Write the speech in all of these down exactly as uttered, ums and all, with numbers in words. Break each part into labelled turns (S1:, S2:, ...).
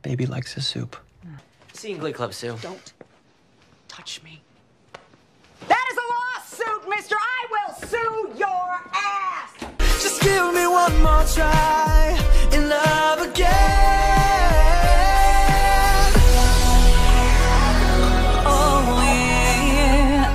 S1: Baby likes his soup.
S2: See you in Glee Club, Sue.
S3: Don't touch me. That is a lawsuit, mister! I will sue your ass!
S4: Just give me one more try in love again. Oh yeah.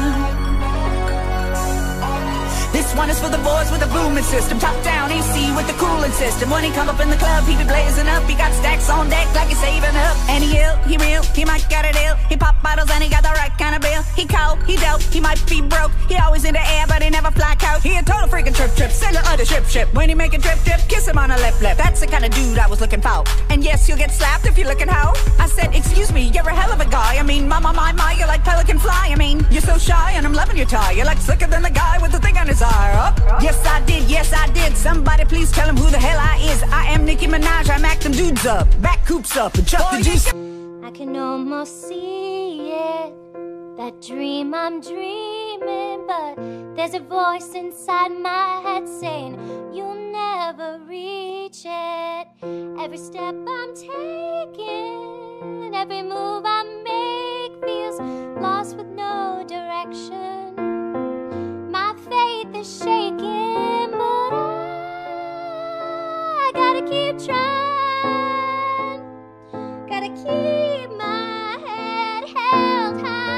S4: This one is for the boys with the booming system. Top down A C with the cooling system. When he come up in the club, he be blazing up. He got stacks on deck like he's saving up. And he ill, he real, he might got a deal. He pop bottles and he got the right kind of bill. He cold, he dope, he might be broke. He always in the air, but he never fly coach. He a total freaking trip trip, sailor of the ship ship. When he make a drip drip, kiss him on the lip lip. That's the kind of dude I was looking for. And yes, you'll get slapped if you're looking hoe. I said, excuse me, you're a hell of a guy. I mean, mama, my, my, you're like pelican fly. I mean, you're so shy and I'm loving your tie. You're like slicker than the guy with the thing on his eye. Up. Yes, I did, yes, I did. Somebody please tell him who the hell I is. I am Nicki Minaj, I mack them dudes up. Back coops up and chuck the juice.
S5: I can almost see it, that dream I'm dreaming, but there's a voice inside my head saying you'll never reach it. Every step I'm taking, every move I make feels lost with no direction. My faith is shaking, but I gotta keep trying, gotta keep my head held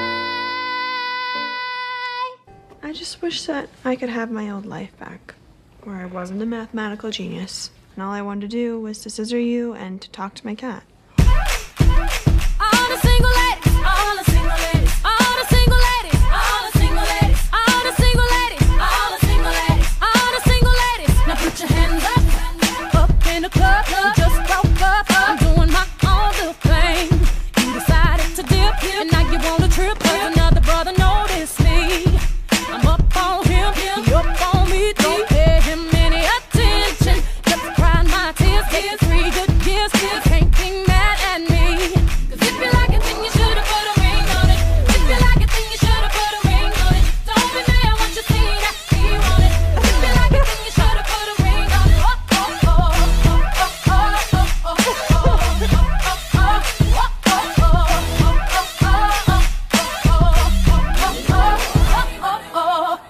S5: high.
S6: I just wish that I could have my old life back, where I wasn't a mathematical genius, and all I wanted to do was to scissor you and to talk to my cat.
S5: All the single ladies, all the single ladies, all the single ladies, all the single ladies, all the single ladies, all the single ladies, all the single ladies. Now put your hands up, up in the club. We just broke up. I'm doing my own little thing. You decided to dip, and now you want to trip. Cause another brother noticed me. I'm up on him, he up on me. Don't pay him any attention. Just crying my tears, getting three good years. Can't be mad at me. Cause if you like it, then you should've put a ring on it. If you like it, then you should've put a ring on it. Don't be mad once you see that he want it. If you like it, then you should've put a ring on it. Oh, oh, oh, oh, oh, oh, oh, oh.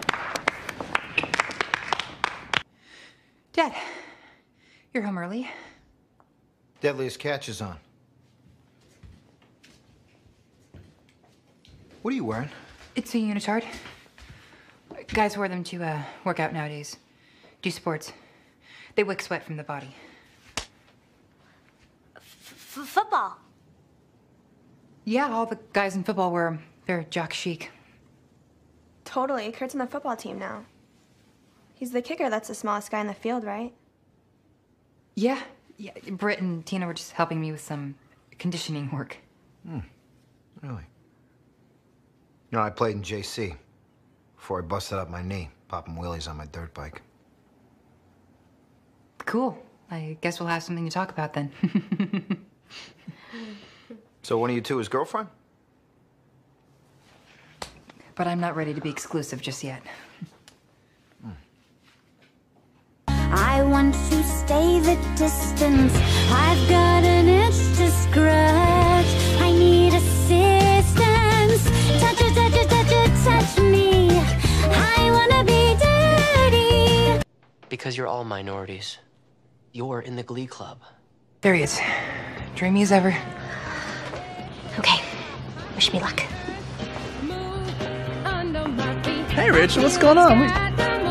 S7: Dad, you're home early.
S8: Deadliest Catch is on. What are you wearing?
S7: It's a unitard. Guys wear them to uh, work out nowadays. Do sports. They wick sweat from the body.
S5: F football.
S7: Yeah, all the guys in football wear them. They're jock chic.
S6: Totally, Kurt's on the football team now. He's the kicker that's the smallest guy in the field, right?
S7: Yeah, yeah. Britt and Tina were just helping me with some conditioning work.
S8: Hmm, really? You know, I played in J C before I busted up my knee, popping wheelies on my dirt bike.
S7: Cool. I guess we'll have something to talk about then.
S8: So one of you two is girlfriend?
S7: But I'm not ready to be exclusive just yet.
S5: I want to stay the distance. I've got an itch to scratch. I need assistance. Touch it, touch it, touch it, touch me. I wanna be dirty.
S2: Because you're all minorities. You're in the Glee Club.
S7: There he is. Dreamy as ever.
S5: Okay, wish me luck.
S1: Hey, Rich, what's going on? Wait.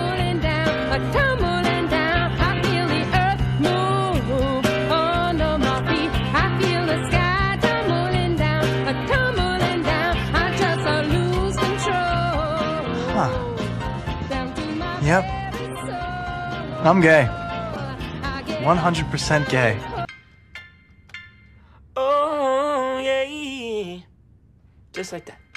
S1: Yep. I'm gay. one hundred percent gay.
S3: Oh, yeah. Just like that.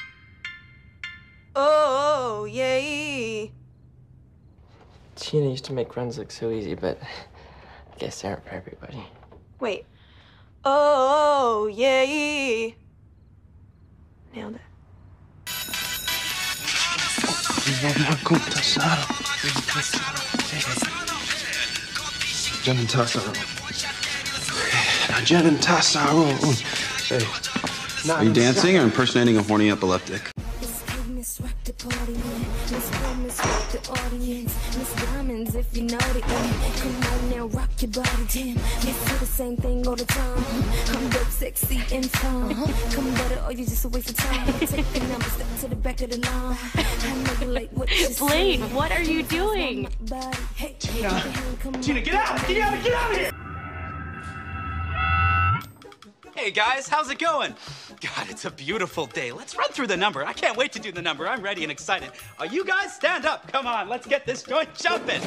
S3: Oh, yeah. Tina used to make runs look so easy, but I guess they aren't for everybody.
S6: Wait. Oh, yeah. Nailed it.
S1: 저는 잤어요.
S9: Are you dancing or impersonating a horny epileptic?
S5: If you know the end, come on now, rock your body, damn. You do the same thing all the time. I'm dope, sexy, and fun. Come better, or you just a waste of time. Take the number, step to the back of the line. I know you like what you
S10: Blade, what are you doing?
S5: Tina,
S11: Tina, get out! Get out! Get out of here!
S12: Hey guys, how's it going? God, it's a beautiful day. Let's run through the number. I can't wait to do the number. I'm ready and excited. Are you guys? Stand up. Come on, let's get this joint jumping.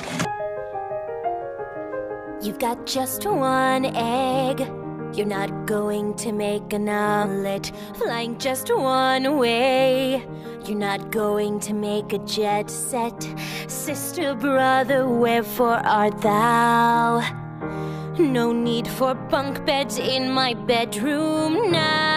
S5: You've got just one egg. You're not going to make an omelet flying just one way. You're not going to make a jet set. Sister, brother, wherefore art thou? No need for bunk beds in my bedroom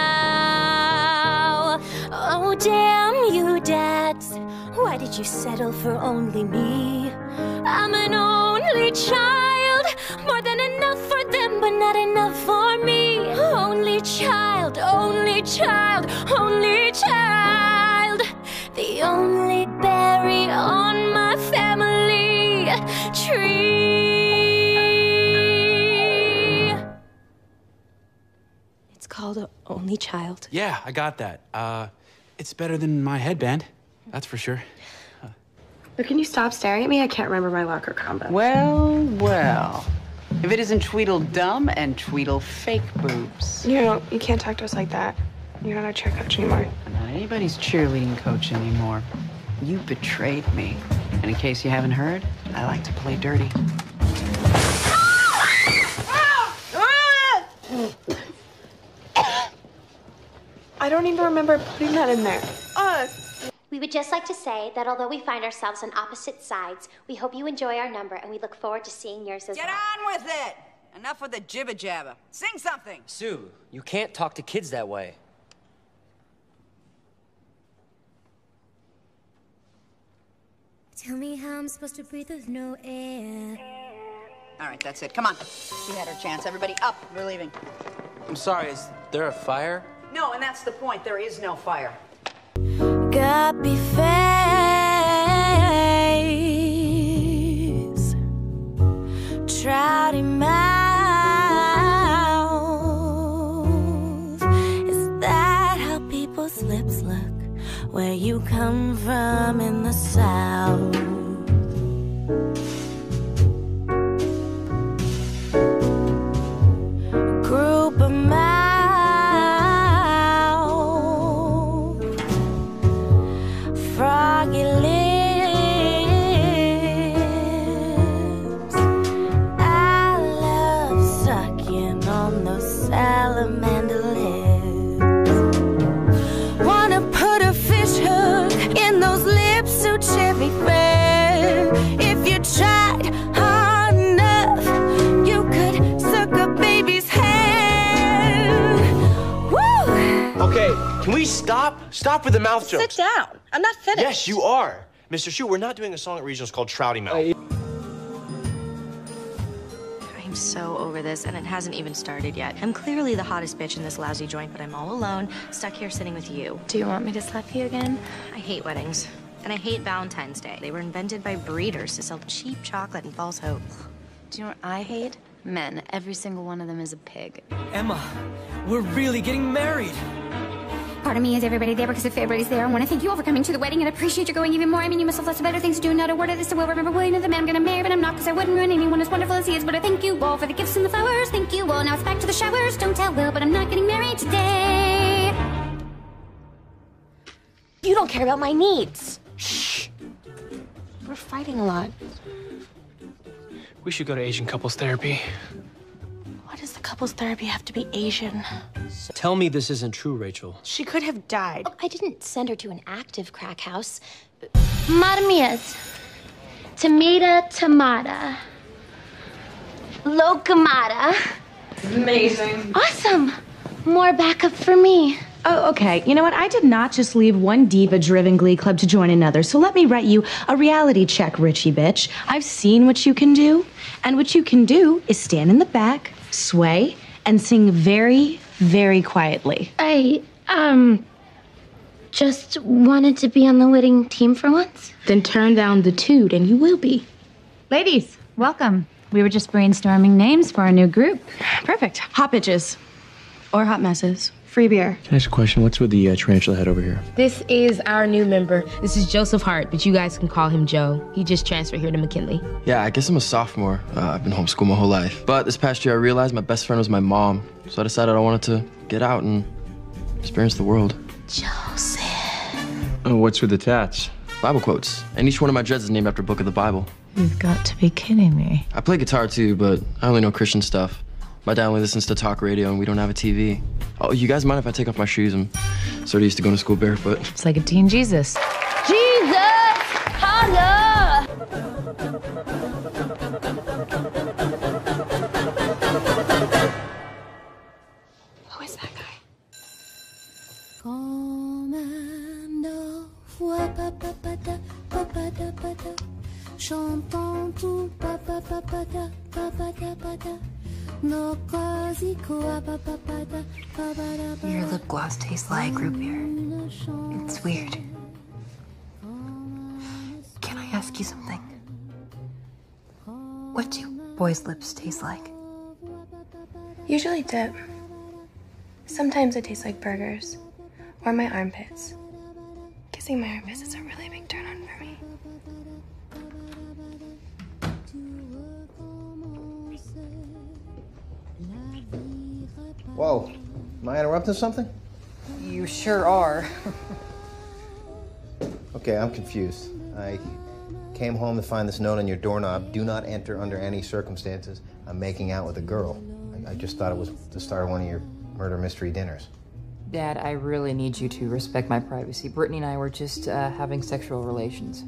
S5: now. Oh, damn you, dads. Why did you settle for only me? I'm an only child. More than enough for them, but not enough for me. Only child, only child, only child. The only berry on my family tree. Called Only Child.
S12: Yeah, I got that. Uh, it's better than my headband, that's for sure. Huh.
S13: But can you stop staring at me? I can't remember my locker combo.
S14: Well, well. If it isn't Tweedledum and Tweedle fake boobs.
S13: You know, you can't talk to us like that. You're not our cheer coach anymore.
S14: I'm not anybody's cheerleading coach anymore. You betrayed me. And in case you haven't heard, I like to play dirty.
S13: I don't even remember putting that in there. Uh.
S15: We would just like to say that although we find ourselves on opposite sides, we hope you enjoy our number and we look forward to seeing yours as
S16: Get
S15: well.
S16: on with it! Enough with the jibber jabber. Sing something!
S2: Sue, you can't talk to kids that way.
S5: Tell me how I'm supposed to breathe with no air.
S16: All right, that's it. Come on. She had her chance. Everybody up. We're leaving.
S2: I'm sorry, is there a fire?
S16: No, and that's the point. There is no fire.
S5: Guppy face, trouty mouth. Is that how people's lips look where you come from in the South? Group of froggy lips. I love sucking on those salamander lips. Wanna put a fish hook in those lips so cherry red. If you tried hard enough, you could suck a baby's head. Woo!
S11: Okay, can we stop? Stop with the mouth jokes.
S16: Sit down. I'm not finished.
S11: Yes, you are. Mister Shu, we're not doing a song at regionals called Trouty Mouth.
S10: I'm so over this, and it hasn't even started yet. I'm clearly the hottest bitch in this lousy joint, but I'm all alone, stuck here sitting with you.
S13: Do you want me to slap you again?
S10: I hate weddings, and I hate Valentine's Day. They were invented by breeders to sell cheap chocolate and false hope.
S13: Do you know what I hate? Men. Every single one of them is a pig.
S17: Emma, we're really getting married.
S18: Part of me is everybody there because if everybody's there, I want to thank you all for coming to the wedding and appreciate you going even more. I mean, you must have lots of better things to do. Not a word of this, so we'll remember William is the man I'm gonna marry, but I'm not because I wouldn't ruin anyone as wonderful as he is. But I thank you all for the gifts and the flowers. Thank you all. Now it's back to the showers. Don't tell Will, but I'm not getting married today.
S13: You don't care about my needs. Shh. We're fighting a lot.
S17: We should go to Asian couples therapy.
S13: Why does the couples therapy have to be Asian?
S2: Tell me this isn't true, Rachel.
S13: She could have died.
S15: Oh, I didn't send her to an active crack house.
S18: Madam Mia's. Tomato, tomata. Locomata.
S13: Amazing.
S18: Awesome. More backup for me.
S19: Oh, okay. You know what? I did not just leave one diva-driven Glee club to join another, so let me write you a reality check, Richie bitch. I've seen what you can do, and what you can do is stand in the back, sway, and sing very, very quietly.
S13: I, um, just wanted to be on the wedding team for once.
S19: Then turn down the toot and you will be.
S18: Ladies, welcome. We were just brainstorming names for our new group.
S19: Perfect. Hot bitches. Or hot messes. Free beer.
S17: Can I ask a question? What's with the uh, tarantula head over here?
S20: This is our new member. This is Joseph Hart, but you guys can call him Joe. He just transferred here to McKinley.
S2: Yeah, I guess I'm a sophomore. Uh, I've been homeschooled my whole life. But this past year, I realized my best friend was my mom. So I decided I wanted to get out and experience the world.
S13: Joseph.
S17: Oh, what's with the tats?
S2: Bible quotes. And each one of my dreads is named after a book of the Bible.
S20: You've got to be kidding me.
S2: I play guitar too, but I only know Christian stuff. My dad only listens to talk radio and we don't have a T V. Oh, you guys mind if I take off my shoes? I'm sort of used to going to school barefoot.
S20: It's like a teen Jesus.
S13: Jesus! Holla!
S6: Who is that guy?
S7: Your lip gloss tastes like root beer. It's weird. Can I ask you something? What do boys' lips taste like?
S6: Usually dip. Sometimes it tastes like burgers. Or my armpits. Kissing my armpits is a really big turn on for me.
S8: Whoa, am I interrupting something?
S16: You sure are.
S8: Okay, I'm confused. I came home to find this note on your doorknob. Do not enter under any circumstances. I'm making out with a girl. I, I just thought it was the start of one of your murder mystery dinners.
S3: Dad, I really need you to respect my privacy. Brittany and I were just uh, having sexual relations.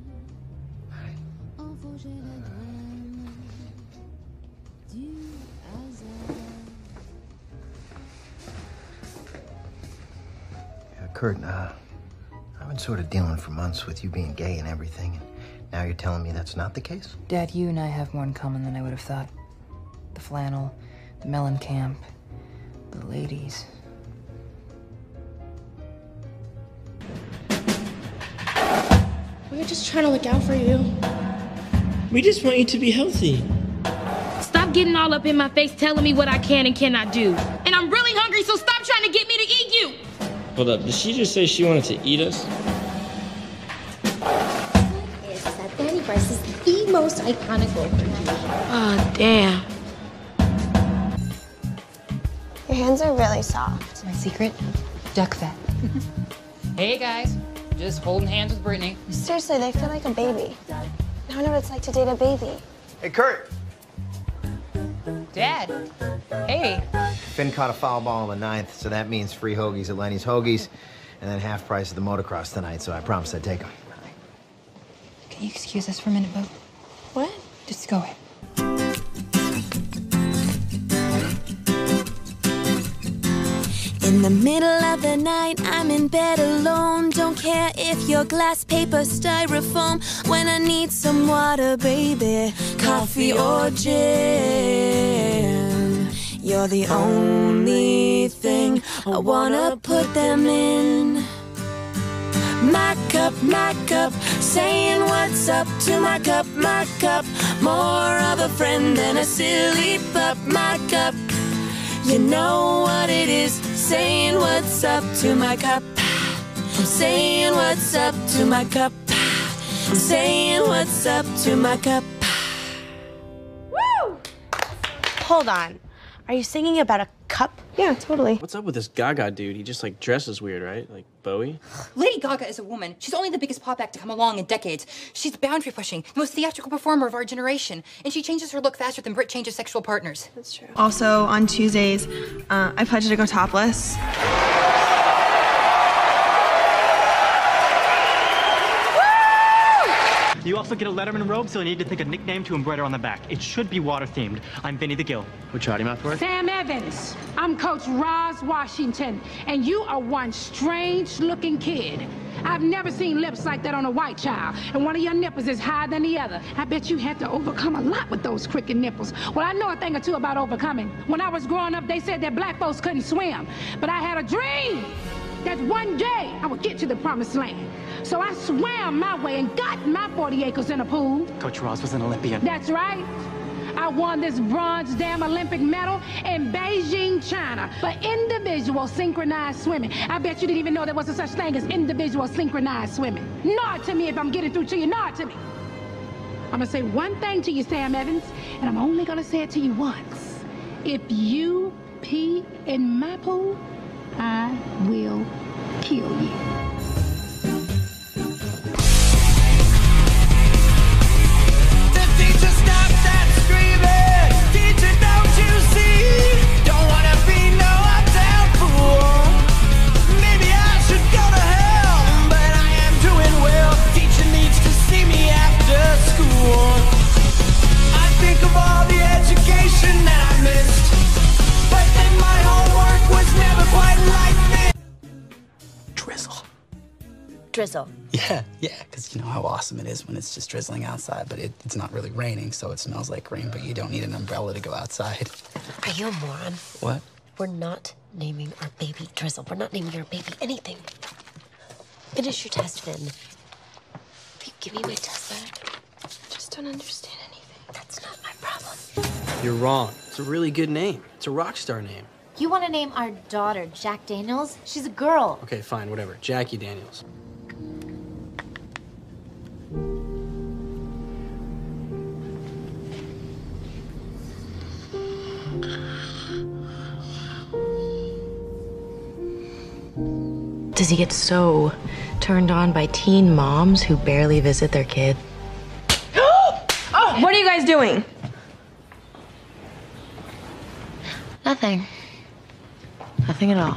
S8: Kurt, uh, I've been sort of dealing for months with you being gay and everything, and now you're telling me that's not the case?
S3: Dad, you and I have more in common than I would have thought. The flannel, the melon camp, the ladies.
S6: We were just trying to look out for you.
S21: We just want you to be healthy.
S20: Stop getting all up in my face telling me what I can and cannot do. And I'm really hungry, so stop trying to get me to eat you!
S21: Hold up, did she just say she wanted to eat us?
S13: Is that Danny Bryce is the most iconic role for you.
S20: Oh, damn.
S6: Your hands are really soft.
S7: My secret? Duck fat.
S3: Hey, guys. Just holding hands with Brittany.
S6: Seriously, they feel like a baby. I don't know what it's like to date a baby.
S8: Hey, Kurt!
S3: Dad. Hey.
S8: Finn caught a foul ball in the ninth, so that means free hoagies at Lenny's Hoagies, and then half price of the motocross tonight, so I promised I'd take them.
S7: Can you excuse us for a minute, Bo?
S6: What?
S7: Just go ahead.
S5: In the middle of the night, I'm in bed alone. Don't care if you're glass, paper, styrofoam. When I need some water, baby, coffee or gin, you're the only thing I wanna put them in. My cup, my cup, saying what's up to my cup, my cup. More of a friend than a silly pup, my cup. You know what it is, saying what's up to my cup. I'm saying what's up to my cup. I'm saying what's up to my cup.
S6: Woo! Hold on. Are you singing about a cup? Yeah, totally.
S17: What's up with this Gaga dude? He just like dresses weird, right? Like Bowie?
S7: Lady Gaga is a woman. She's only the biggest pop act to come along in decades. She's boundary pushing, the most theatrical performer of our generation. And she changes her look faster than Brit changes sexual partners.
S6: That's true. Also, on Tuesdays, uh, I pledge to go topless.
S22: You also get a Letterman robe, so I need to think a nickname to embroider on the back. It should be water-themed. I'm Vinny the Gill.
S17: What's your mouth for?
S23: Sam Evans. I'm Coach Roz Washington, and you are one strange-looking kid.
S1: I've never seen lips like that on a white child. And one of your nipples is higher than the other. I bet you had to overcome a lot with those crooked nipples. Well, I know a thing or two about overcoming. When I was growing up, they said that black folks couldn't swim. But I had a dream that one day I would get to the promised land. So I swam my way and got my forty acres in a pool.
S22: Coach Ross was an Olympian.
S1: That's right. I won this bronze damn Olympic medal in Beijing, China for individual synchronized swimming. I bet you didn't even know there was a such thing as individual synchronized swimming. Nod to me if I'm getting through to you. Nod to me. I'm gonna say one thing to you, Sam Evans, and I'm only gonna say it to you once. If you pee in my pool, I will kill you.
S4: Drizzle.
S12: Yeah, yeah, because you know how awesome it is when it's just drizzling outside, but it, it's not really raining, so it smells like rain, but you don't need an umbrella to go outside.
S4: Are you a moron?
S12: What?
S4: We're not naming our baby Drizzle. We're not naming our baby anything. Finish your test, Finn. Will you give me my test back? I just don't understand anything. That's not my problem.
S17: You're wrong. It's a really good name. It's a rock star name.
S23: You want to name our daughter Jack Daniels? She's a girl.
S17: Okay, fine, whatever. Jackie Daniels.
S19: Does he get so turned on by teen moms who barely visit their kid?
S6: Oh, what are you guys doing?
S19: Nothing. Nothing at all.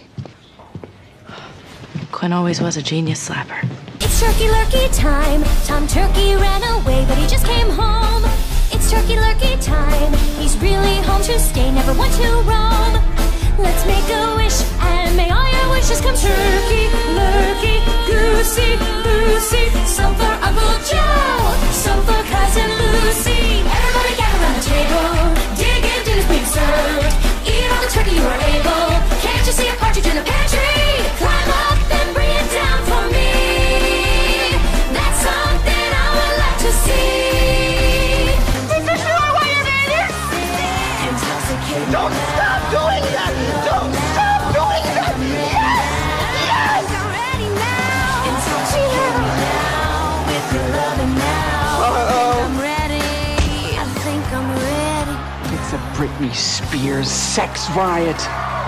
S19: Quinn always was a genius slapper.
S5: It's turkey lurkey time. Tom Turkey ran away, but he just came home. It's turkey lurkey time. He's really home to stay, never want to roam. Let's make a wish, and may all your wishes come true. Turkey lurkey, goosey, loosey. Some for Uncle Joe, some for Cousin Lucy. Everybody gather around the table. Dig in, dinner's being served. Eat all the turkey you are able. Can't you see a partridge in the pantry? Climb up and bring it down for me. That's something I would like to see. Is this your way of it? Don't stop doing that! Don't stop doing that! Yes! Yes! I'm ready now. And touch you now. With your loving now. Uh-oh. I'm ready. I think I'm ready.
S22: It's a Britney Spears sex riot.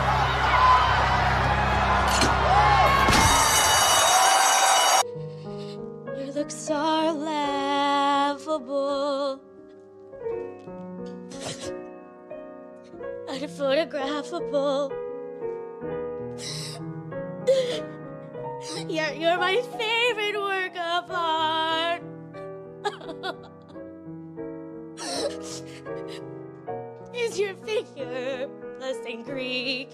S5: Your looks are laughable, unphotographable. You're, you're my favorite work of art. Is your figure less than Greek?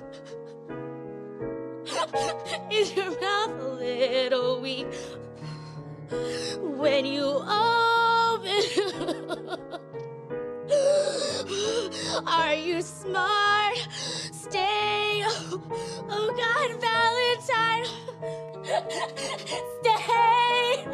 S5: Is your mouth a little weak when you open? Are you smart? Stay. Oh God, Valentine. Stay.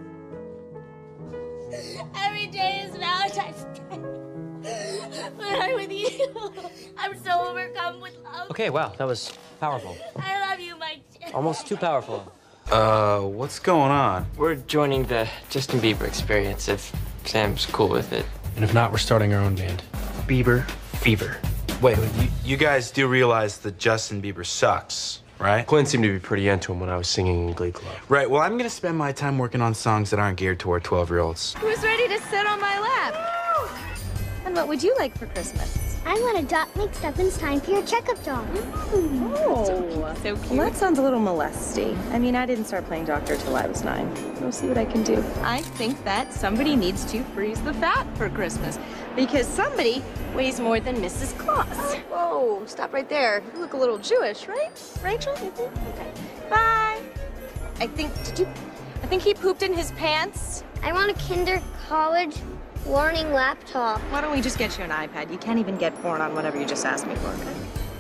S5: Every day is Valentine's Day. When I'm with you, I'm so overcome with love.
S24: Okay, wow, that was powerful.
S5: I love you, my dear.
S24: Almost too powerful.
S25: Uh, what's going on?
S3: We're joining the Justin Bieber experience if Sam's cool with it.
S17: And if not, we're starting our own band. Bieber Fever.
S25: Wait, you, you guys do realize that Justin Bieber sucks, right?
S26: Quinn seemed to be pretty into him when I was singing in Glee Club.
S25: Right, well, I'm gonna spend my time working on songs that aren't geared toward twelve-year-olds.
S27: Who's ready to sit on my lap? And what would you like for Christmas?
S15: I want a dot mixed up in time for your checkup doll.
S27: Oh, so cute.
S6: Well, that sounds a little molesty. I mean, I didn't start playing doctor till I was nine. We'll see what I can do.
S27: I think that somebody needs to freeze the fat for Christmas because somebody weighs more than Missus Claus.
S6: Whoa, stop right there. You look a little Jewish, right? Rachel? Mm-hmm. Okay. Bye.
S27: I think, did you, I think he pooped in his pants.
S2: I want a kinder college learning laptop.
S27: Why don't we just get you an iPad? You can't even get porn on whatever you just asked me for, okay?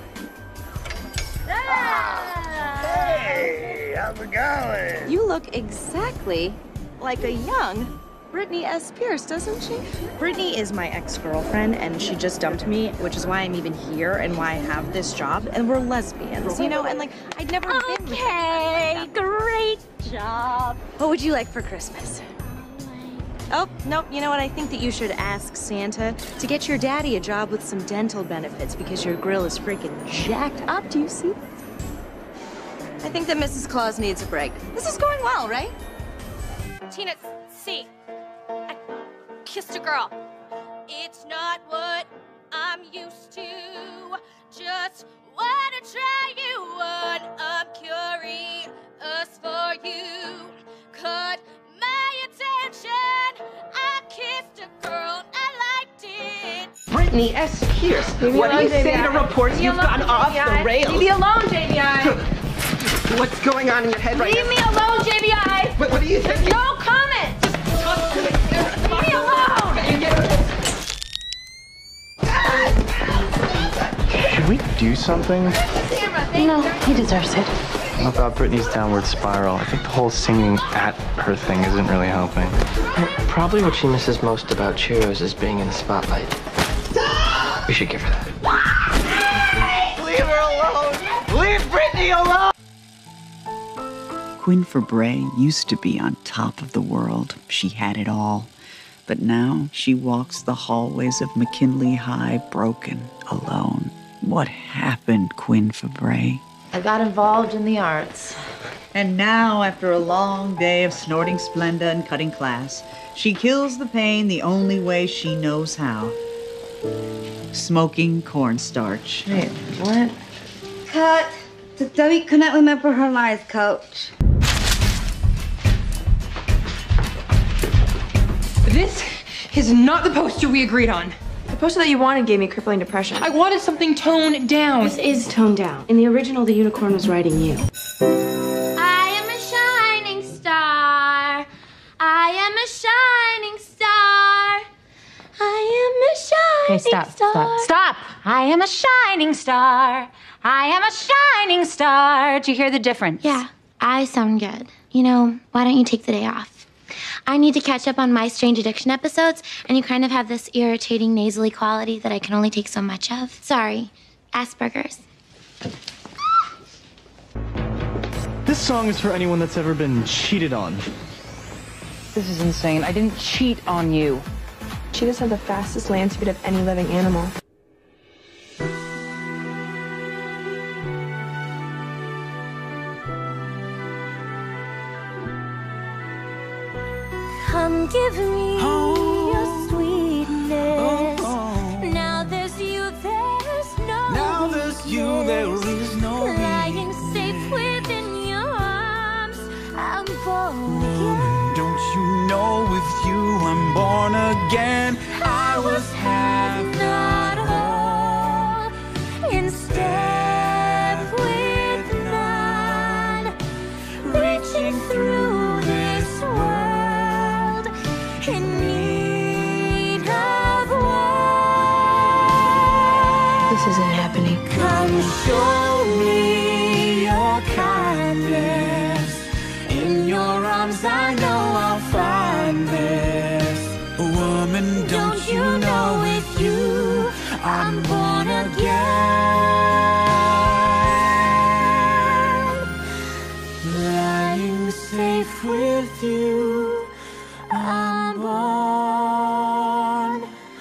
S9: Hey, how's it going?
S27: You look exactly like a young Brittany S. Pierce, doesn't she? Brittany is my ex-girlfriend, and she just dumped me, which is why I'm even here and why I have this job. And we're lesbians, you know? And, like, I'd never okay, been with anyone like that. Great job. What would you like for Christmas? Oh, nope, you know what? I think that you should ask Santa to get your daddy a job with some dental benefits because your grill is freaking jacked up. Do you see? I think that Missus Claus needs a break. This is going well, right?
S10: Tina, see, I kissed a girl. It's not what I'm used to. Just wanna try you on. I'm curious for you. Caught my attention. I kissed a girl. I liked it.
S3: Brittany S. Pierce, what do you say to reports you've gone off the rails?
S1: Leave me alone, J B I.
S3: What's going on in your head right now?
S1: Leave me alone, J B I.
S3: What, what do you think?
S1: No comment. Leave me alone.
S11: Should we do something
S1: No, he deserves it.
S11: about Brittany's downward spiral? I think the whole singing at her thing isn't really helping.
S3: Probably what she misses most about Cheerios is being in the spotlight. We should give her that.
S9: Leave her alone! Leave Brittany alone!
S14: Quinn Fabray used to be on top of the world. She had it all. But now she walks the hallways of McKinley High broken, alone. What happened, Quinn Fabray?
S16: I got involved in the arts.
S14: And now, after a long day of snorting Splenda and cutting class, she kills the pain the only way she knows how. Smoking cornstarch.
S16: Wait, what?
S18: Cut. The dummy couldn't remember her lines, coach.
S28: This is not the poster we agreed on.
S6: The poster that you wanted gave me crippling depression.
S28: I wanted something toned down.
S6: This is toned down. In the original, the unicorn was riding you.
S15: I am a shining star. I am a shining star. I am a shining
S19: Okay, stop,
S15: star.
S19: stop, stop! I am a shining star. I am a shining star. Do you hear the difference?
S13: Yeah, I sound good. You know, why don't you take the day off? I need to catch up on My Strange Addiction episodes, and you kind of have this irritating nasally quality that I can only take so much of. Sorry, Asperger's.
S22: This song is for anyone that's ever been cheated on.
S6: This is insane. I didn't cheat on you. Cheetahs have the fastest land speed of any living animal.
S5: Come give me your sweetness. Now there's you, there's no
S29: Now there's you, there is no me.
S5: lying safe within your arms. I'm born again.
S29: Don't you know with you I'm born again? I was half,
S5: Not whole. In step with none. Reaching through this world in need of one.
S6: This isn't happening.
S5: Come show me your kindness.
S29: in your arms. I know I'll find this. Woman, don't you know with you I'm born again. Lying safe with you, I'm born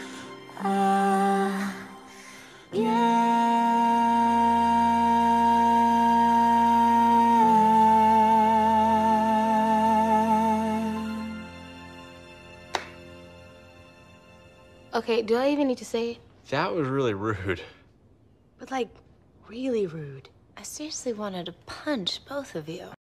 S29: again.
S6: Okay, do I even need to say it?
S26: That was really rude.
S6: But like, really rude.
S18: I seriously wanted to punch both of you.